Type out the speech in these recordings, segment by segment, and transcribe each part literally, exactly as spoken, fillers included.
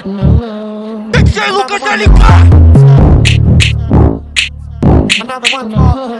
D J Lucas L K. Another one more.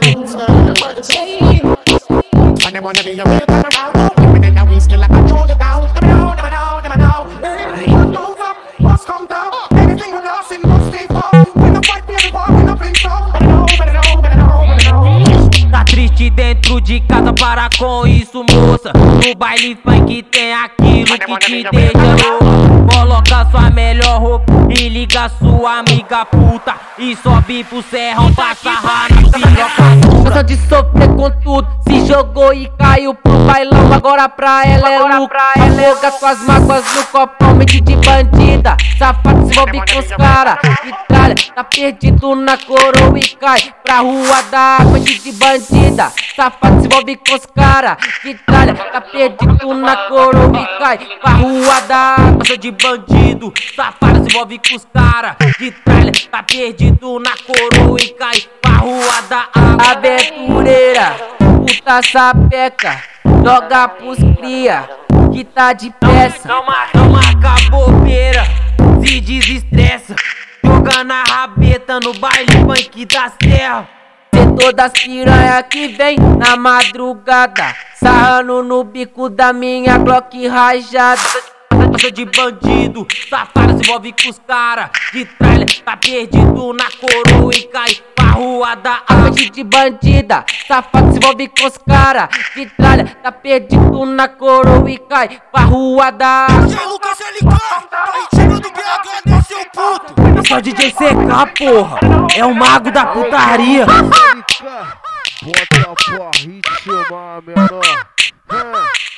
When they wanna be a real time around, women in that we skill like I told you down. Never know, never know, never know. What goes up, what's come down. Anything we lost in most people. When the fight be everyone, when the things go. Better know, better know, better know, better know. Tá triste dentro de casa, para com isso, moça. No baile funk tem aquilo que te deixa louco. Coloca sua melhor roupa e liga sua amiga puta. E sobe pro serrão pra sarrar na piroca. Gosta de sofrer com tudo, se jogou e caiu pro bailão. Agora pra ela é lucro, afoga suas mágoas no copão. Mente de bandida, safado se envolve com os cara. E tralha, tá perdido na coroa e cai pra rua da água. Mente de bandida, safado se envolve com os cara. Que tralha, tá perdido na coroa e cai pra rua da água. Gosta de bandido, safado se envolve com os cara. Que tralha, tá perdido na coroa e cai pra rua da água. Aventureira, puta sapeca, joga pros cria, que tá de peça. Calma, calma, cabobeira, se desestressa, jogando a rabeta no baile funk da serra. Cê todas piranha que vem na madrugada, sarrando no bico da minha Glock rajada. Gosta de bandido, safada se envolve com os cara. De trailer, tá perdido na coroa e cai pra rua da água. De bandida, safada se envolve com os cara. De tralha, tá perdido na coroa e cai pra rua da água. D J Lucas L K, tá ritmo do B H, desce o puto. Esse é o D J C K, porra. É o mago da putaria. Bota pra ritmo, menor.